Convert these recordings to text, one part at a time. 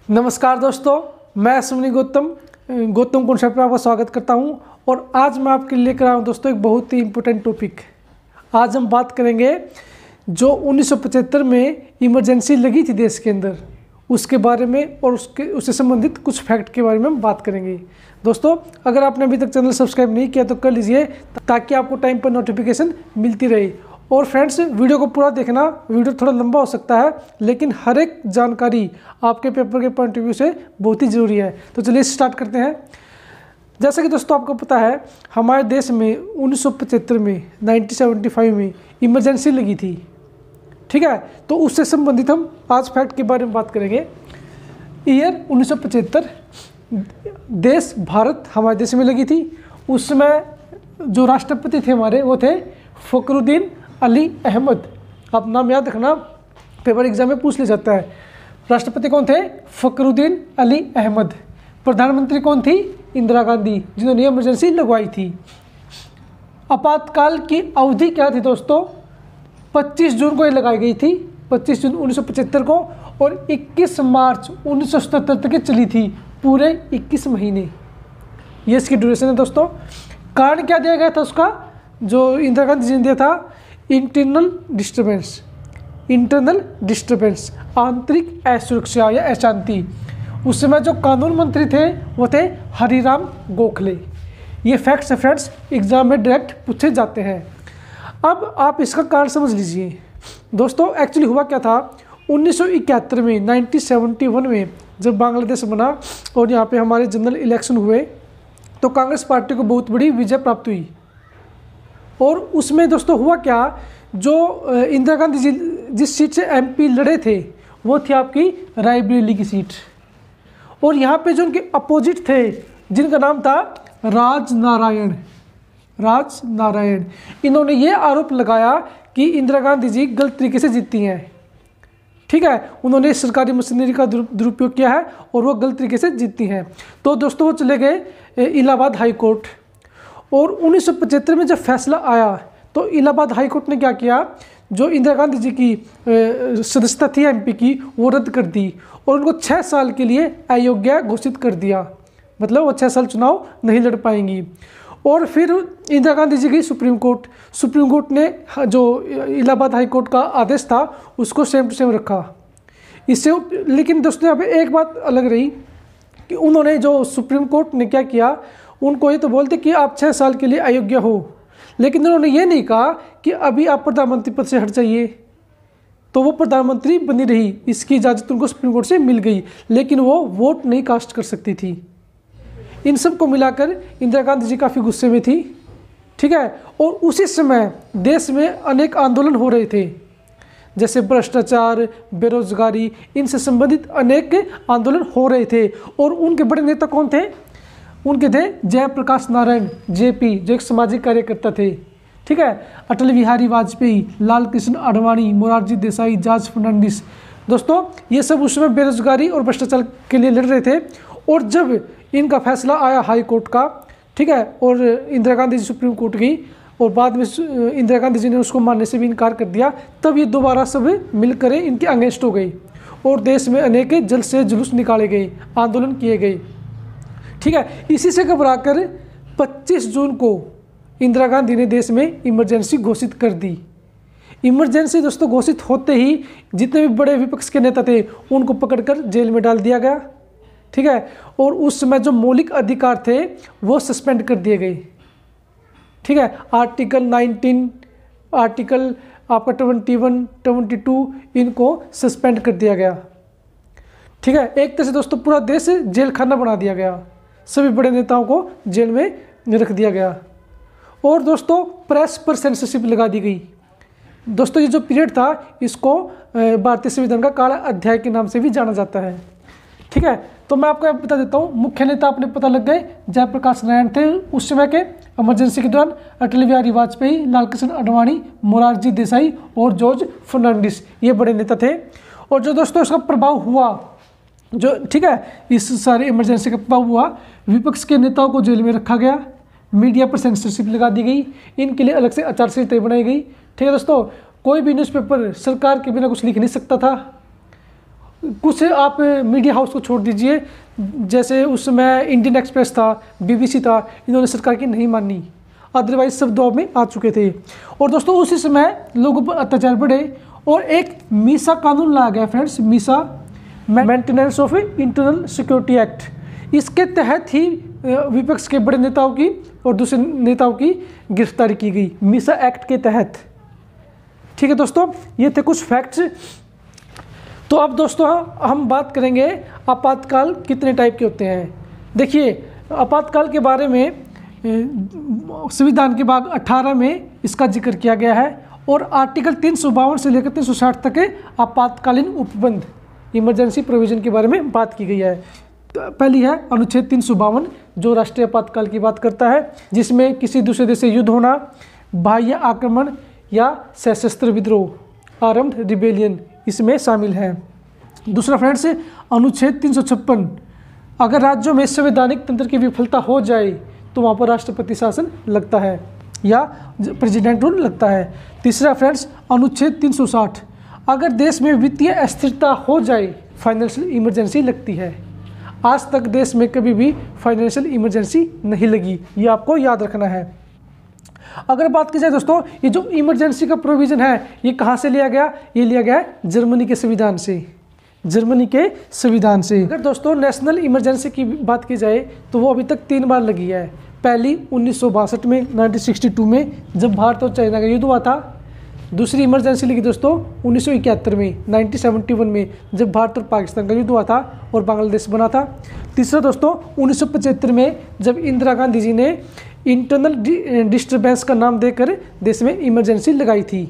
नमस्कार दोस्तों, मैं सुमनी गौतम कॉन्सेप्ट पर आपका स्वागत करता हूं। और आज मैं आपके लिए लेकर आया हूं दोस्तों एक बहुत ही इम्पोर्टेंट टॉपिक। आज हम बात करेंगे जो 1975 में इमरजेंसी लगी थी देश के अंदर, उसके बारे में और उससे संबंधित कुछ फैक्ट के बारे में हम बात करेंगे। दोस्तों, अगर आपने अभी तक चैनल सब्सक्राइब नहीं किया तो कर लीजिए ताकि आपको टाइम पर नोटिफिकेशन मिलती रहे। और फ्रेंड्स, वीडियो को पूरा देखना, वीडियो थोड़ा लंबा हो सकता है लेकिन हर एक जानकारी आपके पेपर के पॉइंट ऑफ व्यू से बहुत ही ज़रूरी है। तो चलिए स्टार्ट करते हैं। जैसा कि दोस्तों आपको पता है, हमारे देश में 1975 में 1975 में इमरजेंसी लगी थी। ठीक है, तो उससे संबंधित हम आज फैक्ट के बारे में बात करेंगे। ईयर 1975, देश भारत हमारे देश में लगी थी। उस समय जो राष्ट्रपति थे हमारे वो थे फ़खरुद्दीन अली अहमद। आप नाम याद रखना, पेपर एग्जाम में पूछ लिया जाता है। राष्ट्रपति कौन थे? फ़खरुद्दीन अली अहमद। प्रधानमंत्री कौन थी? इंदिरा गांधी, जिन्होंने इमरजेंसी लगवाई थी। आपातकाल की अवधि क्या थी दोस्तों? 25 जून को ये लगाई गई थी, 25 जून 1975 को, और 21 मार्च 1977 तक ये चली थी, पूरे 21 महीने। ये इसकी ड्यूरेशन है दोस्तों। कारण क्या दिया गया था उसका? जो इंदिरा गांधी जी ने दिया था, इंटरनल डिस्टर्बेंस, आंतरिक असुरक्षा या अशांति। उस समय जो कानून मंत्री थे वो थे हरिराम गोखले। ये फैक्ट्स है फ्रेंड्स, एग्जाम में डायरेक्ट पूछे जाते हैं। अब आप इसका कारण समझ लीजिए दोस्तों। एक्चुअली हुआ क्या था, 1971 में 1971 में जब बांग्लादेश बना और यहाँ पे हमारे जनरल इलेक्शन हुए तो कांग्रेस पार्टी को बहुत बड़ी विजय प्राप्त हुई। और उसमें दोस्तों हुआ क्या, जो इंदिरा गांधी जी जिस सीट से एमपी लड़े थे वो थी आपकी रायबरेली की सीट। और यहाँ पे जो उनके अपोजिट थे जिनका नाम था राज नारायण, इन्होंने ये आरोप लगाया कि इंदिरा गांधी जी गलत तरीके से जीती हैं। ठीक है, उन्होंने सरकारी मशीनरी का दुरुपयोग किया है और वो गलत तरीके से जीती हैं। तो दोस्तों वो चले गए इलाहाबाद हाई कोर्ट। और 1975 में जब फैसला आया तो इलाहाबाद हाई कोर्ट ने क्या किया, जो इंदिरा गांधी जी की सदस्यता थी एमपी की वो रद्द कर दी और उनको 6 साल के लिए अयोग्य घोषित कर दिया। मतलब वो 6 साल चुनाव नहीं लड़ पाएंगी। और फिर इंदिरा गांधी जी गई सुप्रीम कोर्ट ने जो इलाहाबाद हाई कोर्ट का आदेश था उसको सेम टू सेम रखा इससे। लेकिन दोस्तों यहाँ पे एक बात अलग रही कि उन्होंने, जो सुप्रीम कोर्ट ने क्या किया, उनको ये तो बोलते कि आप 6 साल के लिए अयोग्य हो, लेकिन उन्होंने ये नहीं कहा कि अभी आप प्रधानमंत्री पद से हट जाइए। तो वो प्रधानमंत्री बनी रही, इसकी इजाज़त उनको सुप्रीम कोर्ट से मिल गई, लेकिन वो वोट नहीं कास्ट कर सकती थी। इन सब को मिलाकर इंदिरा गांधी जी काफ़ी गुस्से में थी। ठीक है, और उसी समय देश में अनेक आंदोलन हो रहे थे, जैसे भ्रष्टाचार, बेरोजगारी, इनसे संबंधित अनेक आंदोलन हो रहे थे। और उनके बड़े नेता कौन थे? उनके थे जयप्रकाश नारायण जेपी, जो एक सामाजिक कार्यकर्ता थे। ठीक है, अटल बिहारी वाजपेयी, लाल कृष्ण आडवाणी, मोरारजी देसाई, जॉर्ज फर्नांडिस। दोस्तों ये सब उस समय बेरोजगारी और भ्रष्टाचार के लिए लड़ रहे थे। और जब इनका फैसला आया हाई कोर्ट का, ठीक है, और इंदिरा गांधी जी सुप्रीम कोर्ट गई और बाद में इंदिरा गांधी जी ने उसको मानने से भी इनकार कर दिया, तब ये दोबारा सब मिलकर इनके अगेंस्ट हो गई और देश में अनेक जलसे जुलूस निकाले गए, आंदोलन किए गए। ठीक है, इसी से घबराकर 25 जून को इंदिरा गांधी ने देश में इमरजेंसी घोषित कर दी। इमरजेंसी दोस्तों घोषित होते ही जितने भी बड़े विपक्ष के नेता थे उनको पकड़कर जेल में डाल दिया गया। ठीक है, और उस समय जो मौलिक अधिकार थे वो सस्पेंड कर दिए गए। ठीक है, आर्टिकल 19, आर्टिकल आपका 21, 22 इनको सस्पेंड कर दिया गया। ठीक है, एक तरह से दोस्तों पूरा देश जेल खाना बना दिया गया, सभी बड़े नेताओं को जेल में रख दिया गया। और दोस्तों प्रेस पर सेंसरशिप लगा दी गई। दोस्तों ये जो पीरियड था इसको भारतीय संविधान का काला अध्याय के नाम से भी जाना जाता है। ठीक है, तो मैं आपको बता देता हूँ, मुख्य नेता अपने पता लग गए। जयप्रकाश नारायण थे उस समय के इमरजेंसी के दौरान, अटल बिहारी वाजपेयी, लाल कृष्ण आडवाणी, मोरारजी देसाई और जॉर्ज फर्नांडिस, ये बड़े नेता थे। और जो दोस्तों इसका प्रभाव हुआ, जो ठीक है, इस सारे इमरजेंसी का प्रभाव हुआ, विपक्ष के नेताओं को जेल में रखा गया, मीडिया पर सेंसरशिप लगा दी गई, इनके लिए अलग से आचार संहिता बनाई गई। ठीक है दोस्तों, कोई भी न्यूज़पेपर सरकार के बिना कुछ लिख नहीं सकता था। कुछ आप मीडिया हाउस को छोड़ दीजिए, जैसे उस समय इंडियन एक्सप्रेस था, BBC था, इन्होंने सरकार की नहीं मानी, अदरवाइज सब दबाव में आ चुके थे। और दोस्तों उसी समय लोगों पर अत्याचार बढ़े और एक मीसा कानून लाया गया friends, MISA maintenance of internal security act. इसके तहत ही विपक्ष के बड़े नेताओं की और दूसरे नेताओं की गिरफ्तारी की गई, मीसा एक्ट के तहत। ठीक है दोस्तों, ये थे कुछ फैक्ट्स। तो अब दोस्तों हम बात करेंगे आपातकाल कितने टाइप के होते हैं। देखिए, आपातकाल के बारे में संविधान के भाग 18 में इसका जिक्र किया गया है और आर्टिकल 352 से लेकर 360 तक के आपातकालीन उपबंध, इमरजेंसी प्रोविजन के बारे में बात की गई है। तो पहली है अनुच्छेद 352 जो राष्ट्रीय आपातकाल की बात करता है, जिसमें किसी दूसरे देश से युद्ध होना, बाह्य आक्रमण या सशस्त्र विद्रोह, आर्म्ड रिबेलियन इसमें शामिल है। दूसरा फ्रेंड्स, अनुच्छेद 356, अगर राज्यों में संवैधानिक तंत्र की विफलता हो जाए तो वहाँ पर राष्ट्रपति शासन लगता है या प्रेसिडेंट रूल लगता है। तीसरा फ्रेंड्स, अनुच्छेद 360, अगर देश में वित्तीय अस्थिरता हो जाए फाइनेंशियल इमरजेंसी लगती है। आज तक देश में कभी भी फाइनेंशियल इमरजेंसी नहीं लगी, ये आपको याद रखना है। अगर बात की जाए दोस्तों, ये जो इमरजेंसी का प्रोविज़न है ये कहाँ से लिया गया? ये लिया गया है जर्मनी के संविधान से, जर्मनी के संविधान से। अगर दोस्तों नेशनल इमरजेंसी की बात की जाए तो वो अभी तक 3 बार लगी है। पहली 1962 में, 1962 में जब भारत और चाइना का युद्ध हुआ था। दूसरी इमरजेंसी लगी दोस्तों 1971 में, 1971 में जब भारत और पाकिस्तान का युद्ध हुआ था और बांग्लादेश बना था। तीसरा दोस्तों 1975 में जब इंदिरा गांधी जी ने इंटरनल डिस्टर्बेंस का नाम देकर देश में इमरजेंसी लगाई थी।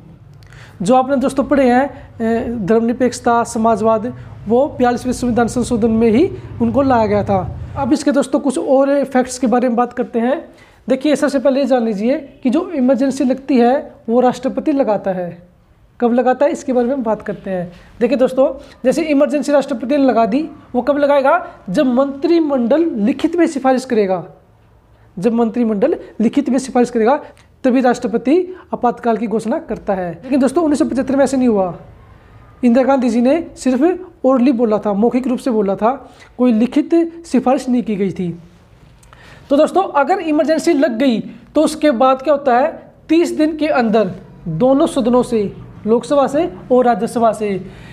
जो आपने दोस्तों पढ़े हैं धर्मनिरपेक्षता, समाजवाद, वो 42वें संविधान संशोधन में ही उनको लाया गया था। अब इसके दोस्तों कुछ और फैक्ट्स के बारे में बात करते हैं। देखिए, सबसे पहले ये जान लीजिए कि जो इमरजेंसी लगती है वो राष्ट्रपति लगाता है। कब लगाता है इसके बारे में बात करते हैं। देखिए दोस्तों, जैसे इमरजेंसी राष्ट्रपति ने लगा दी, वो कब लगाएगा? जब मंत्रिमंडल लिखित में सिफारिश करेगा। जब मंत्रिमंडल लिखित में सिफारिश करेगा तभी राष्ट्रपति आपातकाल की घोषणा करता है। लेकिन दोस्तों 1975 में ऐसे नहीं हुआ। इंदिरा गांधी जी ने सिर्फ ओरली बोला था, मौखिक रूप से बोला था, कोई लिखित सिफारिश नहीं की गई थी। तो दोस्तों अगर इमरजेंसी लग गई तो उसके बाद क्या होता है? 30 दिन के अंदर दोनों सदनों से, लोकसभा से और राज्यसभा से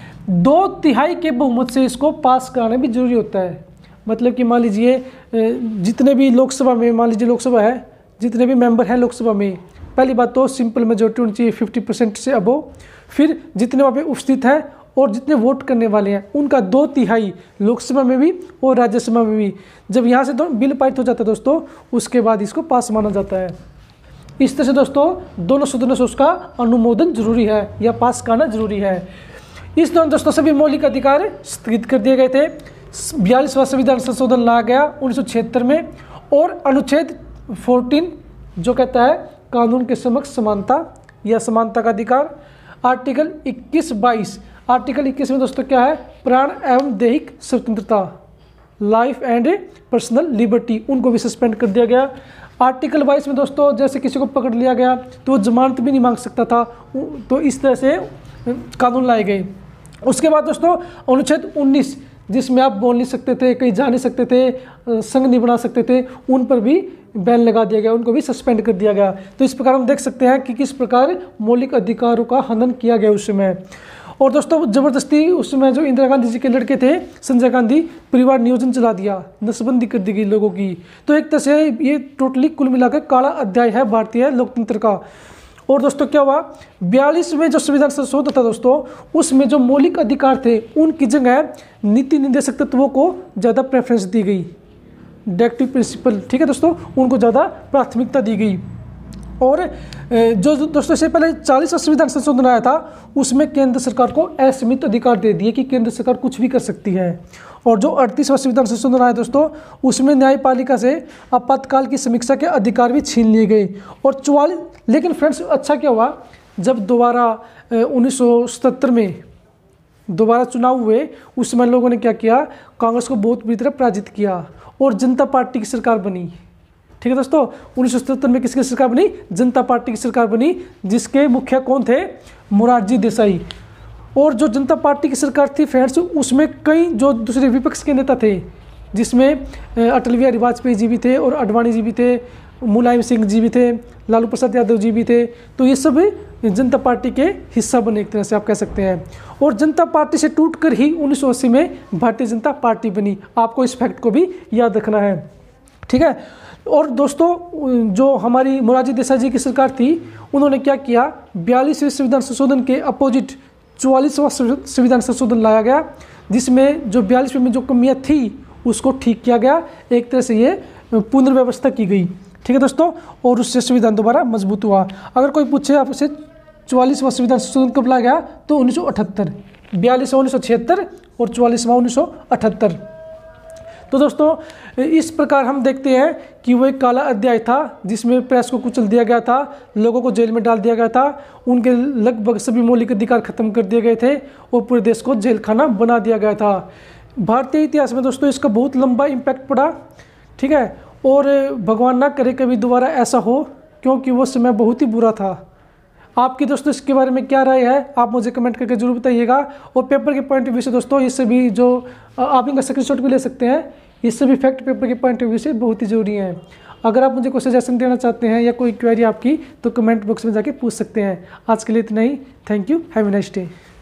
2/3 के बहुमत से इसको पास कराना भी जरूरी होता है। मतलब कि मान लीजिए जितने भी लोकसभा में, मान लीजिए लोकसभा है, जितने भी मेंबर हैं लोकसभा में, पहली बात तो सिंपल मेजोरिटी होनी चाहिए 50% से अबो। फिर जितने वहाँ पे उपस्थित हैं और जितने वोट करने वाले हैं उनका 2/3 लोकसभा में भी और राज्यसभा में भी। जब यहाँ से बिल पारित हो जाता है दोस्तों, उसके बाद इसको पास माना जाता है। इस तरह से दोस्तों दोनों सदनों से उसका अनुमोदन जरूरी है या पास कराना जरूरी है। इस दौरान दोस्तों सभी मौलिक अधिकार स्थगित कर दिए गए थे। 42वां संविधान संशोधन लाया गया 1976 में और अनुच्छेद 14 जो कहता है कानून के समक्ष समानता या समानता का अधिकार। आर्टिकल 21-22, आर्टिकल 21 में दोस्तों क्या है? प्राण एवं दैहिक स्वतंत्रता, लाइफ एंड पर्सनल लिबर्टी, उनको भी सस्पेंड कर दिया गया। आर्टिकल 22 में दोस्तों जैसे किसी को पकड़ लिया गया तो वो जमानत भी नहीं मांग सकता था, तो इस तरह से कानून लाए गए। उसके बाद दोस्तों अनुच्छेद 19 जिसमें आप बोल नहीं सकते थे, कहीं जा नहीं सकते थे, संघ नहीं बना सकते थे, उन पर भी बैन लगा दिया गया, उनको भी सस्पेंड कर दिया गया। तो इस प्रकार हम देख सकते हैं कि किस प्रकार मौलिक अधिकारों का हनन किया गया उस समय। और दोस्तों ज़बरदस्ती उस समय जो इंदिरा गांधी जी के लड़के थे संजय गांधी, परिवार नियोजन चला दिया, नसबंदी कर दी गई लोगों की। तो एक तरह से ये टोटली कुल मिलाकर काला अध्याय है भारतीय लोकतंत्र का। और दोस्तों क्या हुआ? 42 में जो संविधान संशोधन था दोस्तों, उसमें जो मौलिक अधिकार थे उनकी जगह नीति निर्देशक तत्वों को ज़्यादा प्रेफरेंस दी गई, डायरेक्टिव प्रिंसिपल, ठीक है दोस्तों, उनको ज़्यादा प्राथमिकता दी गई। और जो दोस्तों से पहले 40वां संविधान संशोधन आया था उसमें केंद्र सरकार को असीमित अधिकार दे दिए कि केंद्र सरकार कुछ भी कर सकती है। और जो 38वां संविधान संशोधन आया दोस्तों, उसमें न्यायपालिका से आपातकाल की समीक्षा के अधिकार भी छीन लिए गए। और 44, लेकिन फ्रेंड्स अच्छा क्या हुआ, जब दोबारा 1977 में दोबारा चुनाव हुए उस समय लोगों ने क्या किया? कांग्रेस को बहुत बुरी तरह पराजित किया और जनता पार्टी की सरकार बनी। ठीक है दोस्तों, 1977 में किसकी सरकार बनी? जनता पार्टी की सरकार बनी, जिसके मुखिया कौन थे? मोरारजी देसाई। और जो जनता पार्टी की सरकार थी फ्रेंड्स, उसमें कई जो दूसरे विपक्ष के नेता थे, जिसमें अटल बिहारी वाजपेयी जी भी थे और अडवाणी जी भी थे, मुलायम सिंह जी भी थे, लालू प्रसाद यादव जी भी थे। तो ये सब जनता पार्टी के हिस्सा बने एक तरह से आप कह सकते हैं। और जनता पार्टी से टूटकर ही 1980 में भारतीय जनता पार्टी बनी। आपको इस फैक्ट को भी याद रखना है, ठीक है। और दोस्तों जो हमारी मोरारजी देसाई जी की सरकार थी, उन्होंने क्या किया, 42वें संविधान संशोधन के अपोजिट 44वां संविधान संशोधन लाया गया, जिसमें जो 42वें में जो कमियां थी उसको ठीक किया गया। एक तरह से ये पुनर्व्यवस्था की गई, ठीक है दोस्तों, और उससे संविधान दोबारा मजबूत हुआ। अगर कोई पूछे आपसे 44वां संविधान संशोधन कब लाया गया, तो 1978, 42वां 1976 और 44वां 1978। तो दोस्तों इस प्रकार हम देखते हैं कि वो एक काला अध्याय था, जिसमें प्रेस को कुचल दिया गया था, लोगों को जेल में डाल दिया गया था, उनके लगभग सभी मौलिक अधिकार खत्म कर दिए गए थे और पूरे देश को जेल खाना बना दिया गया था। भारतीय इतिहास में दोस्तों इसका बहुत लंबा इम्पैक्ट पड़ा, ठीक है। और भगवान ना करे कभी दोबारा ऐसा हो, क्योंकि वो समय बहुत ही बुरा था। आपकी दोस्तों इसके बारे में क्या राय है, आप मुझे कमेंट करके जरूर बताइएगा। और पेपर के पॉइंट ऑफ व्यू से दोस्तों इससे भी जो आप इनका स्क्रीनशॉट भी ले सकते हैं, इससे भी फैक्ट पेपर के पॉइंट ऑफ व्यू से बहुत ही ज़रूरी है। अगर आप मुझे कोई सजेशन देना चाहते हैं या कोई क्वेरी आपकी, तो कमेंट बॉक्स में जाके पूछ सकते हैं। आज के लिए इतना ही। Thank you, have a nice day.